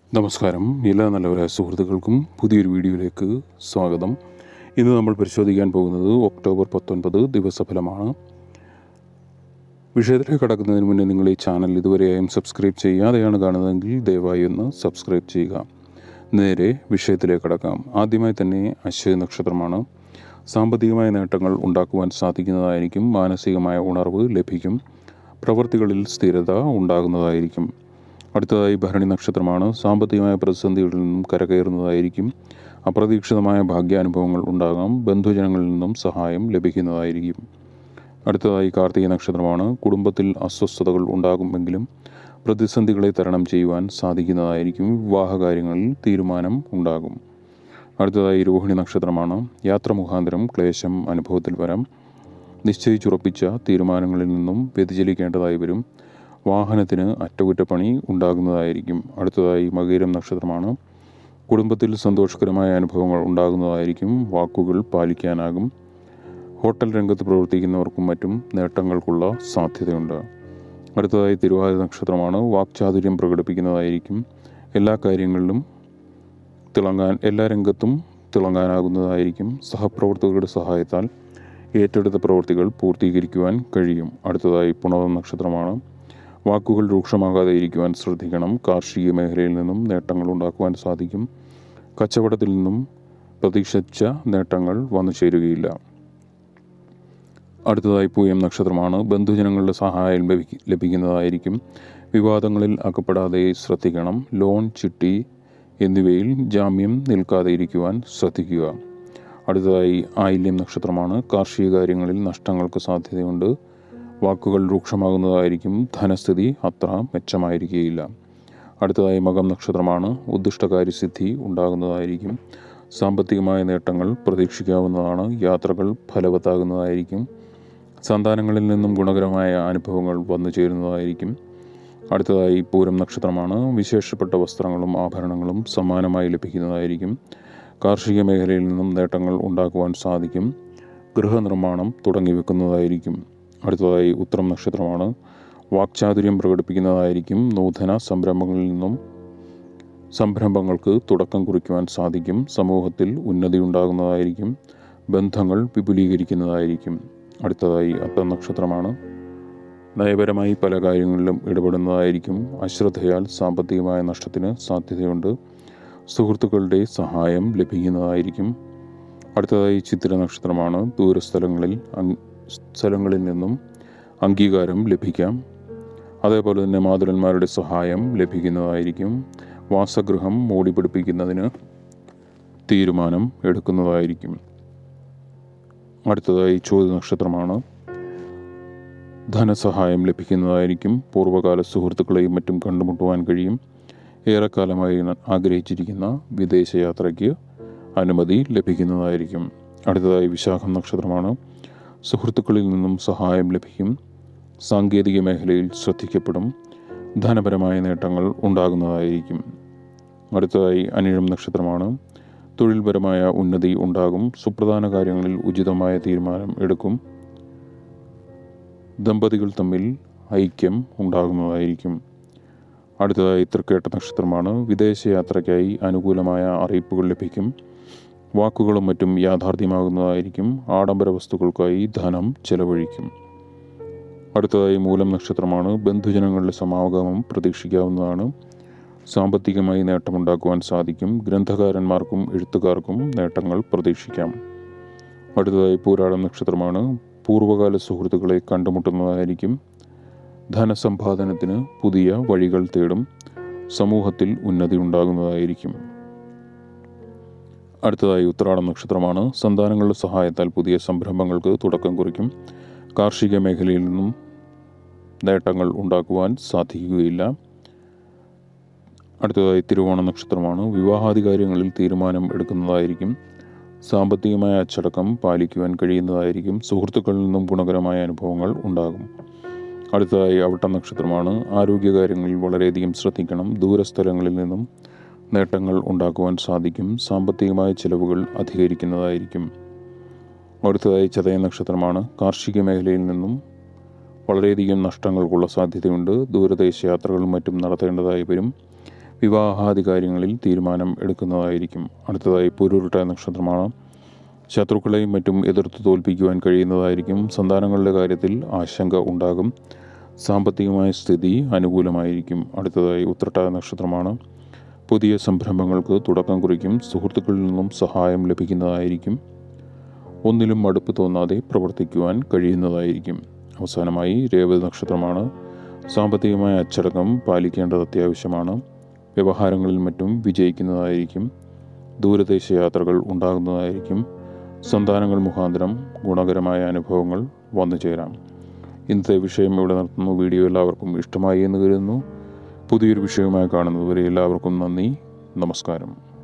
നമസ്കാരം. എല്ലാ നല്ലവരായ സുഹൃത്തുക്കൾക്കും പുതിയൊരു വീഡിയോയിലേക്ക് സ്വാഗതം. ഇന്ന് നമ്മൾ പരിശോധിക്കാൻ പോകുന്നത് ഒക്ടോബർ 19 ദിവസഫലമാണ്. വിഷയത്തിലേക്ക് കടക്കുന്നതിന് മുന്നേ നിങ്ങൾ ഈ ചാനൽ ഇതുവരെയായും സബ്സ്ക്രൈബ് ചെയ്യാതെയാണ് കാണുന്നതെങ്കിൽ ദയവായി ഒന്ന് സബ്സ്ക്രൈബ് ചെയ്യുക. നേരെ വിഷയത്തിലേക്ക് കടക്കാം. ആദ്യമായി തന്നെ അശ്വതി നക്ഷത്രമാണ്. സാമ്പത്തികമായ നേട്ടങ്ങൾ ഉണ്ടാക്കുവാൻ സാധിക്കുന്നതായിരിക്കും. മാനസികമായ ഉണർവ് ലഭിക്കും. പ്രവൃത്തികളിൽ സ്ഥിരത ഉണ്ടാകുന്നതായിരിക്കും. അടുത്തതായി ഭരണി നക്ഷത്രമാണ്. സാമ്പത്തികമായ പ്രതിസന്ധികളിൽ നിന്നും കരകയറുന്നതായിരിക്കും. അപ്രതീക്ഷിതമായ ഭാഗ്യാനുഭവങ്ങൾ ഉണ്ടാകാം. ബന്ധുജനങ്ങളിൽ നിന്നും സഹായം ലഭിക്കുന്നതായിരിക്കും. അടുത്തതായി കാർത്തിക നക്ഷത്രമാണ്. കുടുംബത്തിൽ അസ്വസ്ഥതകൾ ഉണ്ടാകുമെങ്കിലും പ്രതിസന്ധികളെ തരണം ചെയ്യുവാൻ സാധിക്കുന്നതായിരിക്കും. വിവാഹകാര്യങ്ങളിൽ തീരുമാനം ഉണ്ടാകും. അടുത്തതായി രോഹിണി നക്ഷത്രമാണ്. യാത്ര മുഖാന്തരം ക്ലേശം അനുഭവത്തിൽ വരാം. നിശ്ചയിച്ചുറപ്പിച്ച തീരുമാനങ്ങളിൽ നിന്നും വ്യതിചലിക്കേണ്ടതായി വരും. വാഹനത്തിന് അറ്റകുറ്റപ്പണി ഉണ്ടാകുന്നതായിരിക്കും. അടുത്തതായി മകയിരം നക്ഷത്രമാണ്. കുടുംബത്തിൽ സന്തോഷകരമായ അനുഭവങ്ങൾ ഉണ്ടാകുന്നതായിരിക്കും. വാക്കുകൾ പാലിക്കാനാകും. ഹോട്ടൽ രംഗത്ത് പ്രവർത്തിക്കുന്നവർക്കും മറ്റും നേട്ടങ്ങൾക്കുള്ള സാധ്യതയുണ്ട്. അടുത്തതായി തിരുവാതിര നക്ഷത്രമാണ്. വാക്ചാതുര്യം പ്രകടിപ്പിക്കുന്നതായിരിക്കും. എല്ലാ രംഗത്തും തിളങ്ങാനാകുന്നതായിരിക്കും. സഹപ്രവർത്തകരുടെ സഹായത്താൽ ഏറ്റെടുത്ത പ്രവൃത്തികൾ പൂർത്തീകരിക്കുവാൻ കഴിയും. അടുത്തതായി പുണർദം നക്ഷത്രമാണ്. വാക്കുകൾ രൂക്ഷമാകാതെ ഇരിക്കുവാൻ ശ്രദ്ധിക്കണം. കാർഷിക മേഖലയിൽ നിന്നും നേട്ടങ്ങൾ ഉണ്ടാക്കുവാൻ സാധിക്കും. കച്ചവടത്തിൽ നിന്നും പ്രതീക്ഷിച്ച നേട്ടങ്ങൾ വന്നു ചേരുകയില്ല. അടുത്തതായി പൂയം നക്ഷത്രമാണ്. ബന്ധുജനങ്ങളുടെ സഹായം ലഭിക്കുന്നതായിരിക്കും. വിവാദങ്ങളിൽ അകപ്പെടാതെ ശ്രദ്ധിക്കണം. ലോൺ, ചിട്ടി എന്നിവയിൽ ജാമ്യം നിൽക്കാതെ ഇരിക്കുവാൻ ശ്രദ്ധിക്കുക. അടുത്തതായി ആയില്യം നക്ഷത്രമാണ്. കാർഷിക കാര്യങ്ങളിൽ നഷ്ടങ്ങൾക്ക് സാധ്യതയുണ്ട്. വാക്കുകൾ രൂക്ഷമാകുന്നതായിരിക്കും. ധനസ്ഥിതി അത്ര മെച്ചമായിരിക്കുകയില്ല. അടുത്തതായി മകം നക്ഷത്രമാണ്. ഉദ്ദിഷ്ടകാര്യസിദ്ധി ഉണ്ടാകുന്നതായിരിക്കും. സാമ്പത്തികമായ നേട്ടങ്ങൾ പ്രതീക്ഷിക്കാവുന്നതാണ്. യാത്രകൾ ഫലവത്താകുന്നതായിരിക്കും. സന്താനങ്ങളിൽ നിന്നും ഗുണകരമായ അനുഭവങ്ങൾ വന്നു ചേരുന്നതായിരിക്കും. അടുത്തതായി പൂരം നക്ഷത്രമാണ്. വിശേഷപ്പെട്ട വസ്ത്രങ്ങളും ആഭരണങ്ങളും സമ്മാനമായി ലഭിക്കുന്നതായിരിക്കും. കാർഷിക മേഖലയിൽ നിന്നും നേട്ടങ്ങൾ ഉണ്ടാക്കുവാൻ സാധിക്കും. ഗൃഹനിർമ്മാണം തുടങ്ങി വെക്കുന്നതായിരിക്കും. അടുത്തതായി ഉത്തരം നക്ഷത്രമാണ്. വാക്ചാതുര്യം പ്രകടിപ്പിക്കുന്നതായിരിക്കും. നൂതന സംരംഭങ്ങൾക്ക് തുടക്കം കുറിക്കുവാൻ സാധിക്കും. സമൂഹത്തിൽ ഉന്നതി ഉണ്ടാകുന്നതായിരിക്കും. ബന്ധങ്ങൾ വിപുലീകരിക്കുന്നതായിരിക്കും. അടുത്തതായി അത്തം നക്ഷത്രമാണ്. നയപരമായി പല കാര്യങ്ങളിലും ഇടപെടുന്നതായിരിക്കും. അശ്രദ്ധയാൽ സാമ്പത്തികമായ നഷ്ടത്തിന് സാധ്യതയുണ്ട്. സുഹൃത്തുക്കളുടെ സഹായം ലഭിക്കുന്നതായിരിക്കും. അടുത്തതായി ചിത്തിര നക്ഷത്രമാണ്. സ്ഥലങ്ങളിൽ നിന്നും അംഗീകാരം ലഭിക്കാം. അതേപോലെ തന്നെ മാതുലന്മാരുടെ സഹായം ലഭിക്കുന്നതായിരിക്കും. വാസഗൃഹം മോടി പിടിപ്പിക്കുന്നതിന് തീരുമാനം എടുക്കുന്നതായിരിക്കും. അടുത്തതായി ചോതി നക്ഷത്രമാണ്. ധനസഹായം ലഭിക്കുന്നതായിരിക്കും. പൂർവ്വകാല സുഹൃത്തുക്കളെയും മറ്റും കണ്ടുമുട്ടുവാൻ കഴിയും. ഏറെക്കാലമായി ആഗ്രഹിച്ചിരിക്കുന്ന വിദേശയാത്രയ്ക്ക് അനുമതി ലഭിക്കുന്നതായിരിക്കും. അടുത്തതായി വിശാഖം നക്ഷത്രമാണ്. സുഹൃത്തുക്കളിൽ നിന്നും സഹായം ലഭിക്കും. സാങ്കേതിക മേഖലയിൽ ശ്രദ്ധിക്കപ്പെടും. ധനപരമായ നേട്ടങ്ങൾ ഉണ്ടാകുന്നതായിരിക്കും. അടുത്തതായി അനിഴം നക്ഷത്രമാണ്. തൊഴിൽപരമായ ഉന്നതി ഉണ്ടാകും. സുപ്രധാന കാര്യങ്ങളിൽ ഉചിതമായ തീരുമാനം എടുക്കും. ദമ്പതികൾ തമ്മിൽ ഐക്യം ഉണ്ടാകുന്നതായിരിക്കും. അടുത്തതായി തൃക്കേട്ട നക്ഷത്രമാണ്. വിദേശയാത്രയ്ക്കായി അനുകൂലമായ അറിയിപ്പുകൾ ലഭിക്കും. വാക്കുകളും മറ്റും യാഥാർത്ഥ്യമാകുന്നതായിരിക്കും. ആഡംബര വസ്തുക്കൾക്കായി ധനം ചെലവഴിക്കും. അടുത്തതായി മൂലം നക്ഷത്രമാണ്. ബന്ധുജനങ്ങളുടെ സമാഗമം പ്രതീക്ഷിക്കാവുന്നതാണ്. സാമ്പത്തികമായി നേട്ടമുണ്ടാക്കുവാൻ സാധിക്കും. ഗ്രന്ഥകാരന്മാർക്കും എഴുത്തുകാർക്കും നേട്ടങ്ങൾ പ്രതീക്ഷിക്കാം. അടുത്തതായി പൂരാടം നക്ഷത്രമാണ്. പൂർവ്വകാല സുഹൃത്തുക്കളെ കണ്ടുമുട്ടുന്നതായിരിക്കും. ധനസമ്പാദനത്തിന് പുതിയ വഴികൾ തേടും. സമൂഹത്തിൽ ഉന്നതി ഉണ്ടാകുന്നതായിരിക്കും. അടുത്തതായി ഉത്രാടം നക്ഷത്രമാണ്. സന്താനങ്ങളുടെ സഹായത്താൽ പുതിയ സംരംഭങ്ങൾക്ക് തുടക്കം കുറിക്കും. കാർഷിക മേഖലയിൽ നിന്നും നേട്ടങ്ങൾ ഉണ്ടാക്കുവാൻ സാധിക്കുകയില്ല. അടുത്തതായി തിരുവോണ നക്ഷത്രമാണ്. വിവാഹാദി കാര്യങ്ങളിൽ തീരുമാനം എടുക്കുന്നതായിരിക്കും. സാമ്പത്തികമായ അച്ചടക്കം പാലിക്കുവാൻ കഴിയുന്നതായിരിക്കും. സുഹൃത്തുക്കളിൽ നിന്നും ഗുണകരമായ അനുഭവങ്ങൾ ഉണ്ടാകും. അടുത്തതായി അവിട്ടം നക്ഷത്രമാണ്. ആരോഗ്യകാര്യങ്ങളിൽ വളരെയധികം ശ്രദ്ധിക്കണം. ദൂരസ്ഥലങ്ങളിൽ നിന്നും നേട്ടങ്ങൾ ഉണ്ടാക്കുവാൻ സാധിക്കും. സാമ്പത്തികമായ ചിലവുകൾ അധികരിക്കുന്നതായിരിക്കും. അടുത്തതായി ചതയ നക്ഷത്രമാണ്. കാർഷിക മേഖലയിൽ നിന്നും വളരെയധികം നഷ്ടങ്ങൾക്കുള്ള സാധ്യതയുണ്ട്. ദൂരദേശ യാത്രകളും മറ്റും നടത്തേണ്ടതായി വരും. വിവാഹാദി കാര്യങ്ങളിൽ തീരുമാനം എടുക്കുന്നതായിരിക്കും. അടുത്തതായി പൂരുരുട്ടാതി നക്ഷത്രമാണ്. ശത്രുക്കളെയും മറ്റും എതിർത്ത് തോൽപ്പിക്കുവാൻ കഴിയുന്നതായിരിക്കും. സന്താനങ്ങളുടെ കാര്യത്തിൽ ആശങ്ക ഉണ്ടാകും. സാമ്പത്തികമായ സ്ഥിതി അനുകൂലമായിരിക്കും. അടുത്തതായി ഉത്രട്ടാതി നക്ഷത്രമാണ്. പുതിയ സംരംഭങ്ങൾക്ക് തുടക്കം കുറിക്കും. സുഹൃത്തുക്കളിൽ നിന്നും സഹായം ലഭിക്കുന്നതായിരിക്കും. ഒന്നിലും മടുപ്പ് തോന്നാതെ പ്രവർത്തിക്കുവാൻ കഴിയുന്നതായിരിക്കും. അവസാനമായി രേവതി നക്ഷത്രമാണ്. സാമ്പത്തികമായ അച്ചടക്കം പാലിക്കേണ്ടത് അത്യാവശ്യമാണ്. വ്യവഹാരങ്ങളിൽ മറ്റും വിജയിക്കുന്നതായിരിക്കും. ദൂരദേശ യാത്രകൾ ഉണ്ടാകുന്നതായിരിക്കും. സന്താനങ്ങൾ മുഖാന്തരം ഗുണകരമായ അനുഭവങ്ങൾ വന്നു ചേരാം. ഇന്നത്തെ വിഷയം ഇവിടെ നിർത്തുന്നു. വീഡിയോ എല്ലാവർക്കും ഇഷ്ടമായി എന്ന് കരുതുന്നു. പുതിയൊരു വിഷയവുമായി കാണുന്നതുവരെ എല്ലാവർക്കും നന്ദി, നമസ്കാരം.